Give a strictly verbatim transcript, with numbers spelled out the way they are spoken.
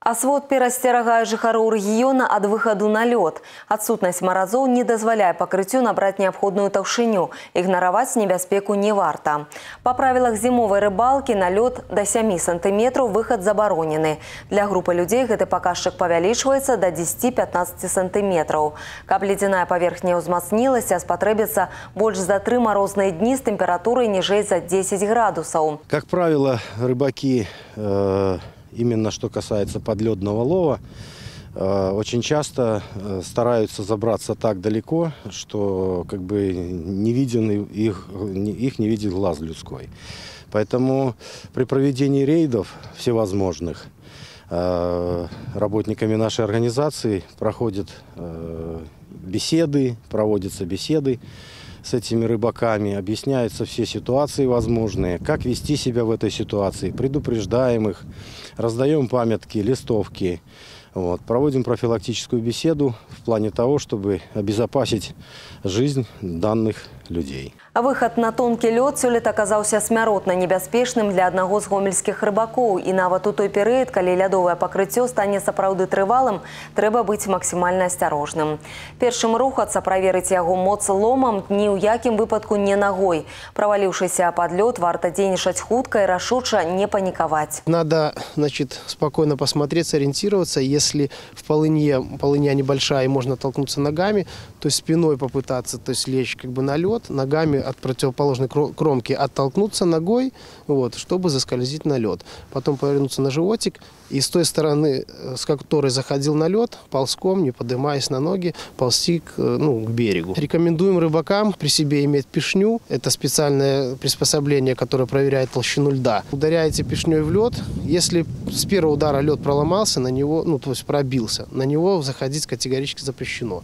Асвод перасцерагае жыхароў рэгіёна ад выхаду на лёд. Адсутнасць маразоў не дазваляе пакрыццю набраць неабходную таўшыню. Ігнараваць небяспеку не варта. Па правілах зімовай рыбалкі на лёд да сямі сантыметраў выхад забаронены. Для групы людзей гэты паказчык павялічваецца да дзесяці-пятнаццаці сантыметраў. Каб ледзяная паверхня ўзмацнілася, спатрэбіцца больш за тры марозныя дні з тэмпературай ніжэй за дзесяць градусаў. Как правило, рыбаки, э, именно что касается подледного лова, э, очень часто э, стараются забраться так далеко, что как бы не виден их, их не видит глаз людской. Поэтому при проведении рейдов всевозможных э, работниками нашей организации проходят э, беседы, проводятся беседы с этими рыбаками, объясняются все ситуации возможные, как вести себя в этой ситуации, предупреждаем их, раздаем памятки, листовки, вот, проводим профилактическую беседу в плане того, чтобы обезопасить жизнь данных людей. А выхад на тонкі лёд сёлета аказаўся смяротна небяспечным для аднаго з гомельскіх рыбакоў. І нават у той перыяд, калі лядовае пакрыццё стане сапраўды трывалым, трэба быць максімальна асцярожным. Першым рухацца, праверыць яго моц ломам, ні ў якім выпадку не нагой. Праваліўшыся пад лёд, варта дзейнічаць хутка і рашуча не паникаваць. Надо, значит, спокойно посмотреть, сориентироваться. Если в полыне, полыня небольшая и можно толкнуться ногами, то есть спиной попытаться, то есть лечь как бы на лед, ногами от противоположной кромки оттолкнуться ногой, вот, чтобы заскользить на лед. Потом повернуться на животик и с той стороны, с которой заходил на лед, ползком, не поднимаясь на ноги, ползти к, ну, к берегу. Рекомендуем рыбакам при себе иметь пишню. Это специальное приспособление, которое проверяет толщину льда. Ударяете пишней в лед. Если с первого удара лед проломался, на него, ну, то есть пробился, на него заходить категорически запрещено.